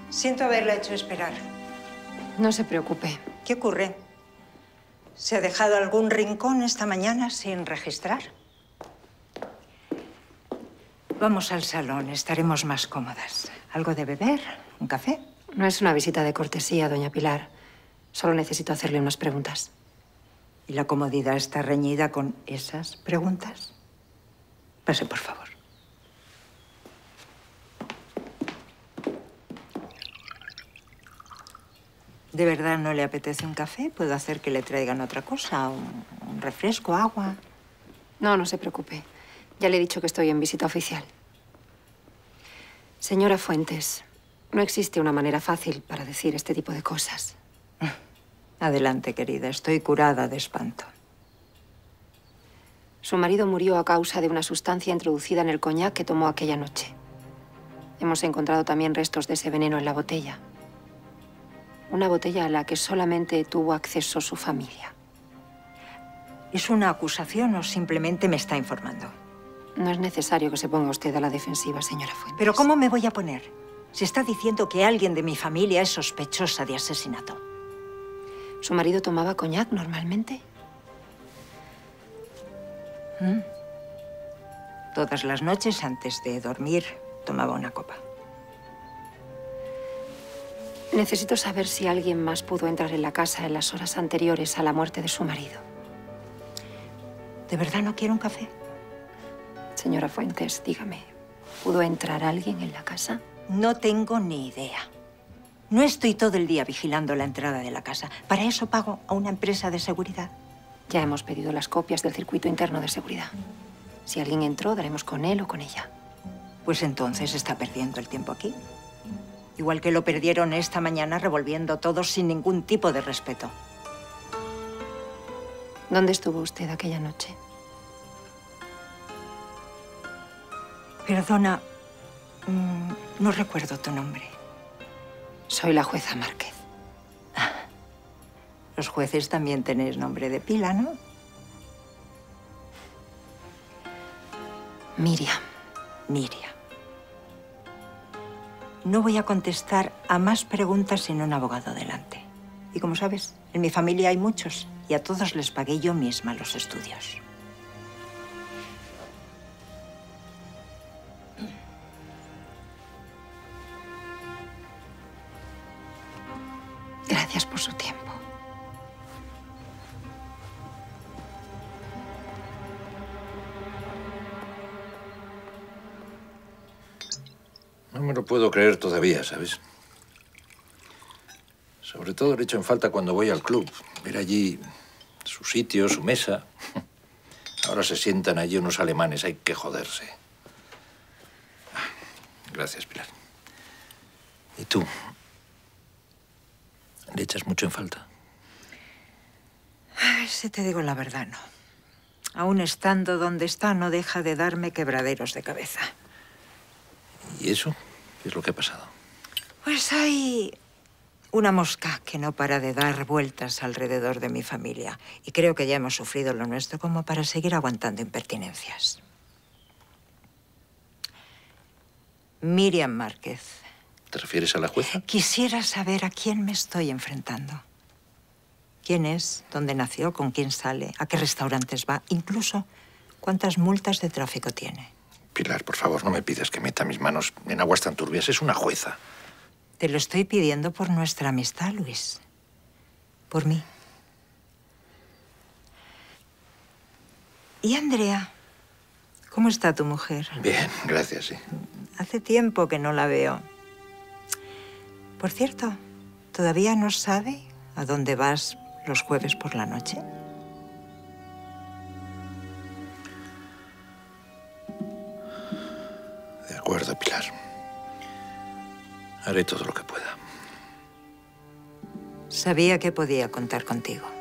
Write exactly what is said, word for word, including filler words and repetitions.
Siento haberla hecho esperar. No se preocupe. ¿Qué ocurre? ¿Se ha dejado algún rincón esta mañana sin registrar? Vamos al salón, estaremos más cómodas. ¿Algo de beber? ¿Un café? No es una visita de cortesía, doña Pilar. Solo necesito hacerle unas preguntas. ¿Y la comodidad está reñida con esas preguntas? Pase, por favor. ¿De verdad no le apetece un café? Puedo hacer que le traigan otra cosa, un, un refresco, agua. No, no se preocupe. Ya le he dicho que estoy en visita oficial. Señora Fuentes, no existe una manera fácil para decir este tipo de cosas. Adelante, querida. Estoy curada de espanto. Su marido murió a causa de una sustancia introducida en el coñac que tomó aquella noche. Hemos encontrado también restos de ese veneno en la botella. Una botella a la que solamente tuvo acceso su familia. ¿Es una acusación o simplemente me está informando? No es necesario que se ponga usted a la defensiva, señora Fuentes. ¿Pero cómo me voy a poner? Se está diciendo que alguien de mi familia es sospechosa de asesinato. ¿Su marido tomaba coñac normalmente? ¿Mm? Todas las noches antes de dormir tomaba una copa. Necesito saber si alguien más pudo entrar en la casa en las horas anteriores a la muerte de su marido. ¿De verdad no quiere un café? Señora Fuentes, dígame, ¿pudo entrar alguien en la casa? No tengo ni idea. No estoy todo el día vigilando la entrada de la casa. Para eso pago a una empresa de seguridad. Ya hemos pedido las copias del circuito interno de seguridad. Si alguien entró, daremos con él o con ella. Pues entonces está perdiendo el tiempo aquí. Igual que lo perdieron esta mañana revolviendo todo sin ningún tipo de respeto. ¿Dónde estuvo usted aquella noche? Perdona, mmm, no recuerdo tu nombre. Soy la jueza Márquez. Los jueces también tenéis nombre de pila, ¿no? Miriam. Miriam. No voy a contestar a más preguntas sin un abogado delante. Y como sabes, en mi familia hay muchos y a todos les pagué yo misma los estudios. Gracias por su tiempo. No me lo puedo creer todavía, ¿sabes? Sobre todo lo echo en falta cuando voy al club. Ver allí su sitio, su mesa. Ahora se sientan allí unos alemanes. Hay que joderse. Gracias, Pilar. ¿Y tú? ¿Le echas mucho en falta? Ay, si te digo la verdad, no. Aún estando donde está, no deja de darme quebraderos de cabeza. ¿Y eso? ¿Qué es lo que ha pasado? Pues hay una mosca que no para de dar vueltas alrededor de mi familia. Y creo que ya hemos sufrido lo nuestro como para seguir aguantando impertinencias. Miriam Márquez. ¿Te refieres a la jueza? Quisiera saber a quién me estoy enfrentando. ¿Quién es? ¿Dónde nació? ¿Con quién sale? ¿A qué restaurantes va? Incluso, ¿cuántas multas de tráfico tiene? Pilar, por favor, no me pidas que meta mis manos en aguas tan turbias. Es una jueza. Te lo estoy pidiendo por nuestra amistad, Luis. Por mí. ¿Y Andrea? ¿Cómo está tu mujer? Bien, gracias, sí. Hace tiempo que no la veo. Por cierto, ¿todavía no sabe a dónde vas los jueves por la noche? De acuerdo, Pilar. Haré todo lo que pueda. Sabía que podía contar contigo.